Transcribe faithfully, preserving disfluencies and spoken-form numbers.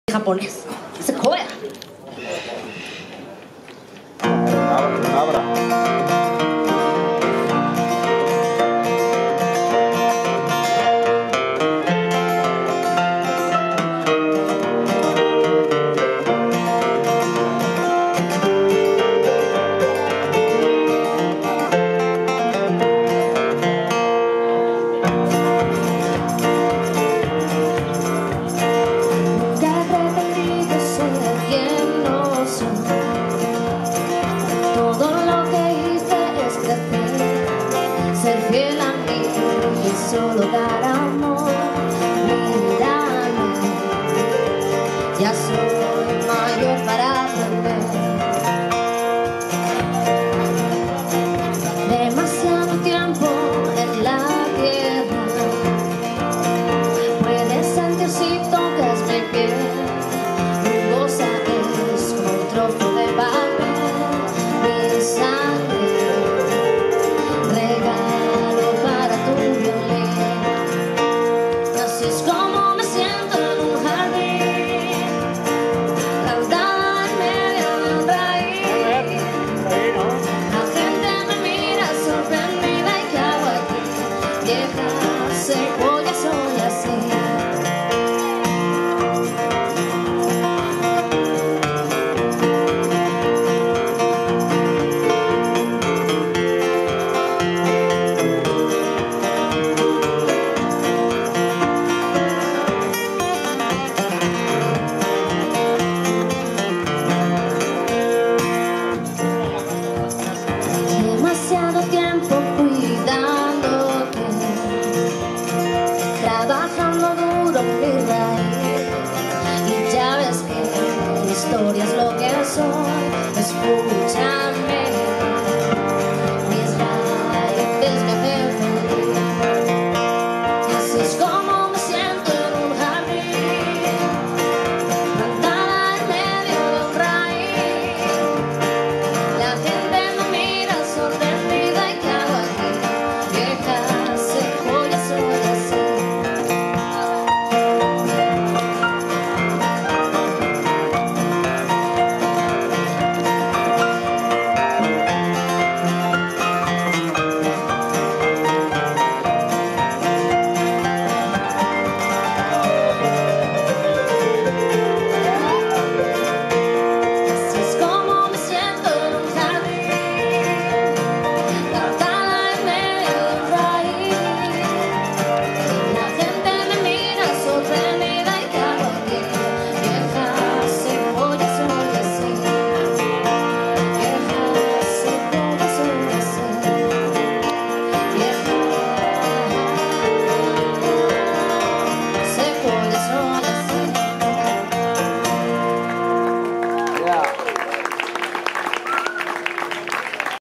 japonés. Sequoia. Abra. Ser fiel a mí y solo dar amor, mírame, ya soy mayor para aprender. Demasiado tiempo en la tierra, puedes sentir si tocas mi piel. Mi voz es como un trozo de papel, mi sangre es como me siento en un jardín, plantada en medio de un raíz. La gente me mira sorprendida y ¿qué hago aquí? Vieja secuoya, soy así. Demasiado tiempo cuidándote, trabajando duro mi raíz, y ya ves que mi historia es lo que soy.